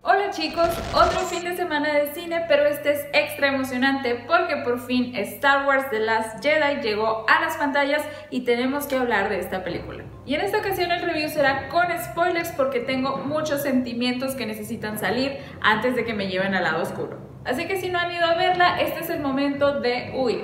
Hola chicos, otro fin de semana de cine, pero este es extra emocionante porque por fin Star Wars The Last Jedi llegó a las pantallas y tenemos que hablar de esta película. Y en esta ocasión el review será con spoilers porque tengo muchos sentimientos que necesitan salir antes de que me lleven al lado oscuro. Así que si no han ido a verla, este es el momento de huir.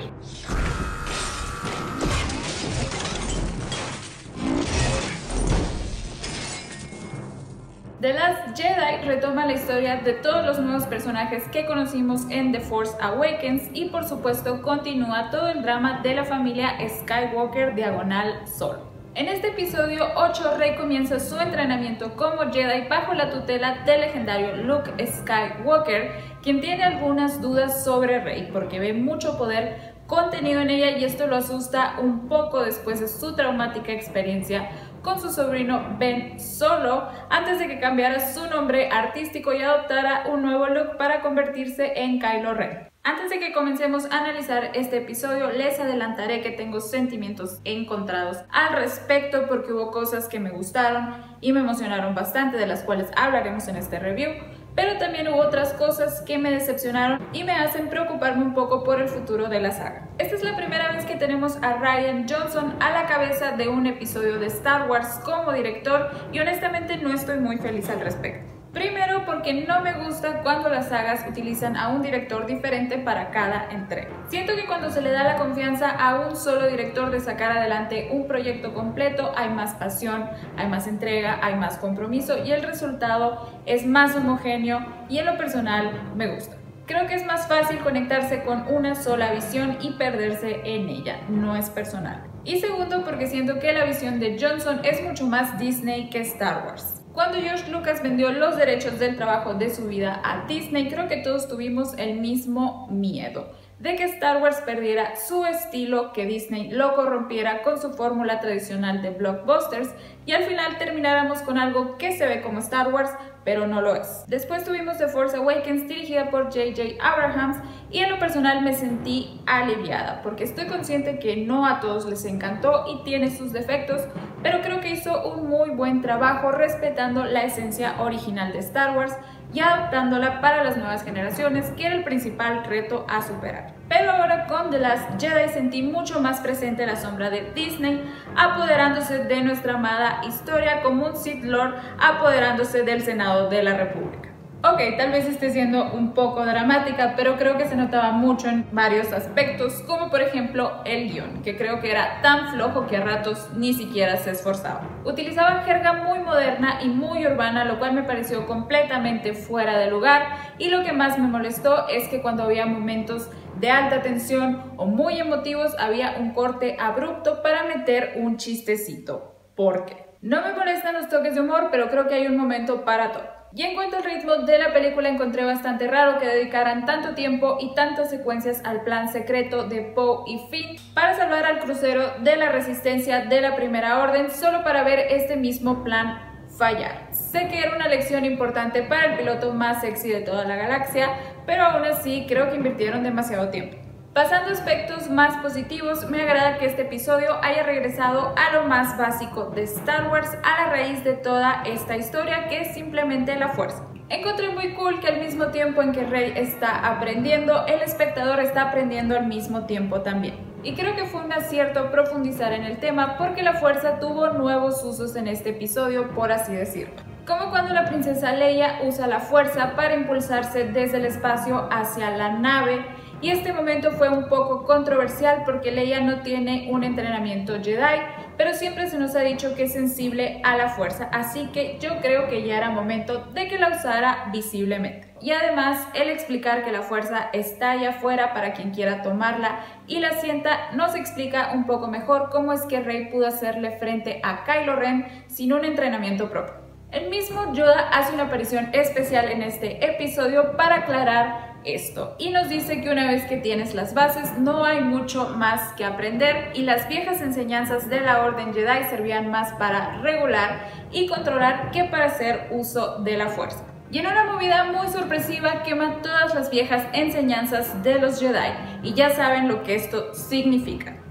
The Last Jedi retoma la historia de todos los nuevos personajes que conocimos en The Force Awakens y por supuesto continúa todo el drama de la familia Skywalker diagonal Solo. En este episodio 8, Rey comienza su entrenamiento como Jedi bajo la tutela del legendario Luke Skywalker, quien tiene algunas dudas sobre Rey porque ve mucho poder contenido en ella y esto lo asusta un poco después de su traumática experiencia con su sobrino Ben Solo antes de que cambiara su nombre artístico y adoptara un nuevo look para convertirse en Kylo Ren. Antes de que comencemos a analizar este episodio, les adelantaré que tengo sentimientos encontrados al respecto porque hubo cosas que me gustaron y me emocionaron bastante, de las cuales hablaremos en este review, pero también hubo otras cosas que me decepcionaron y me hacen preocuparme un poco por el futuro de la saga. Esta es la primera vez que tenemos a Rian Johnson a la cabeza de un episodio de Star Wars como director y honestamente no estoy muy feliz al respecto. Primero porque no me gusta cuando las sagas utilizan a un director diferente para cada entrega. Siento que cuando se le da la confianza a un solo director de sacar adelante un proyecto completo, hay más pasión, hay más entrega, hay más compromiso y el resultado es más homogéneo y en lo personal me gusta. Creo que es más fácil conectarse con una sola visión y perderse en ella, no es personal. Y segundo porque siento que la visión de Johnson es mucho más Disney que Star Wars. Cuando George Lucas vendió los derechos del trabajo de su vida a Disney, creo que todos tuvimos el mismo miedo de que Star Wars perdiera su estilo, que Disney lo corrompiera con su fórmula tradicional de blockbusters y al final termináramos con algo que se ve como Star Wars, pero no lo es. Después tuvimos The Force Awakens dirigida por J.J. Abrams y en lo personal me sentí aliviada porque estoy consciente que no a todos les encantó y tiene sus defectos, pero creo que hizo un muy buen trabajo respetando la esencia original de Star Wars y adaptándola para las nuevas generaciones, que era el principal reto a superar. Pero ahora con The Last Jedi sentí mucho más presente la sombra de Disney apoderándose de nuestra amada historia como un Sith Lord apoderándose del Senado de la República. Ok, tal vez esté siendo un poco dramática, pero creo que se notaba mucho en varios aspectos, como por ejemplo el guión, que creo que era tan flojo que a ratos ni siquiera se esforzaba. Utilizaba jerga muy moderna y muy urbana, lo cual me pareció completamente fuera de lugar, y lo que más me molestó es que cuando había momentos de alta tensión o muy emotivos había un corte abrupto para meter un chistecito. ¿Por qué? No me molestan los toques de humor, pero creo que hay un momento para todo. Y en cuanto al ritmo de la película, encontré bastante raro que dedicaran tanto tiempo y tantas secuencias al plan secreto de Poe y Finn para salvar al crucero de la Resistencia de la Primera Orden solo para ver este mismo plan fallar. Sé que era una lección importante para el piloto más sexy de toda la galaxia, pero aún así creo que invirtieron demasiado tiempo. Pasando a aspectos más positivos, me agrada que este episodio haya regresado a lo más básico de Star Wars, a la raíz de toda esta historia, que es simplemente la fuerza. Encontré muy cool que al mismo tiempo en que Rey está aprendiendo, el espectador está aprendiendo al mismo tiempo también. Y creo que fue un acierto profundizar en el tema porque la fuerza tuvo nuevos usos en este episodio, por así decirlo. Como cuando la princesa Leia usa la fuerza para impulsarse desde el espacio hacia la nave. Y este momento fue un poco controversial porque Leia no tiene un entrenamiento Jedi, pero siempre se nos ha dicho que es sensible a la fuerza, así que yo creo que ya era momento de que la usara visiblemente. Y además, el explicar que la fuerza está allá afuera para quien quiera tomarla y la sienta nos explica un poco mejor cómo es que Rey pudo hacerle frente a Kylo Ren sin un entrenamiento propio. El mismo Yoda hace una aparición especial en este episodio para aclarar esto y nos dice que una vez que tienes las bases no hay mucho más que aprender y las viejas enseñanzas de la Orden Jedi servían más para regular y controlar que para hacer uso de la fuerza. Y en una movida muy sorpresiva queman todas las viejas enseñanzas de los Jedi y ya saben lo que esto significa.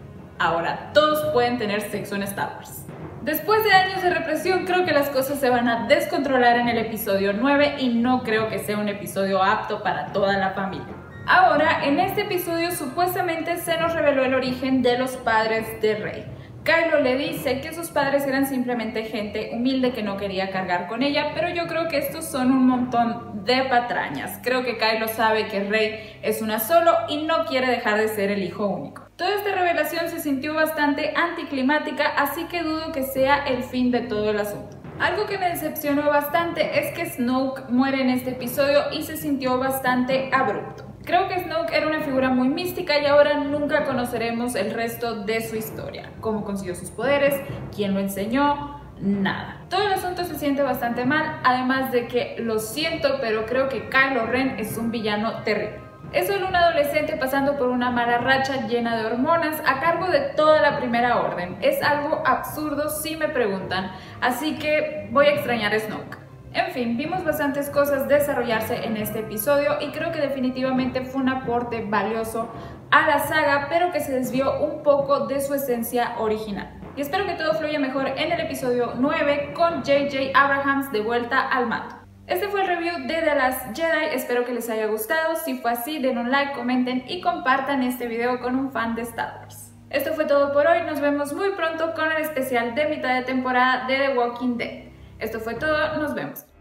Ahora todos pueden tener sexo en Star Wars. Después de años de represión, creo que las cosas se van a descontrolar en el episodio 9 y no creo que sea un episodio apto para toda la familia. Ahora, en este episodio supuestamente se nos reveló el origen de los padres de Rey. Kylo le dice que sus padres eran simplemente gente humilde que no quería cargar con ella, pero yo creo que estos son un montón de patrañas. Creo que Kylo sabe que Rey es una solo y no quiere dejar de ser el hijo único. Toda esta revelación se sintió bastante anticlimática, así que dudo que sea el fin de todo el asunto. Algo que me decepcionó bastante es que Snoke muere en este episodio y se sintió bastante abrupto. Creo que Snoke era una figura muy mística y ahora nunca conoceremos el resto de su historia. Cómo consiguió sus poderes, quién lo enseñó, nada. Todo el asunto se siente bastante mal, además de que lo siento, pero creo que Kylo Ren es un villano terrible. Es solo un adolescente pasando por una mala racha llena de hormonas a cargo de toda la Primera Orden. Es algo absurdo si me preguntan, así que voy a extrañar a Snoke. En fin, vimos bastantes cosas desarrollarse en este episodio y creo que definitivamente fue un aporte valioso a la saga, pero que se desvió un poco de su esencia original. Y espero que todo fluya mejor en el episodio 9 con J.J. Abrams de vuelta al mando. Este fue el review de The Last Jedi, espero que les haya gustado. Si fue así, den un like, comenten y compartan este video con un fan de Star Wars. Esto fue todo por hoy, nos vemos muy pronto con el especial de mitad de temporada de The Walking Dead. Esto fue todo, nos vemos.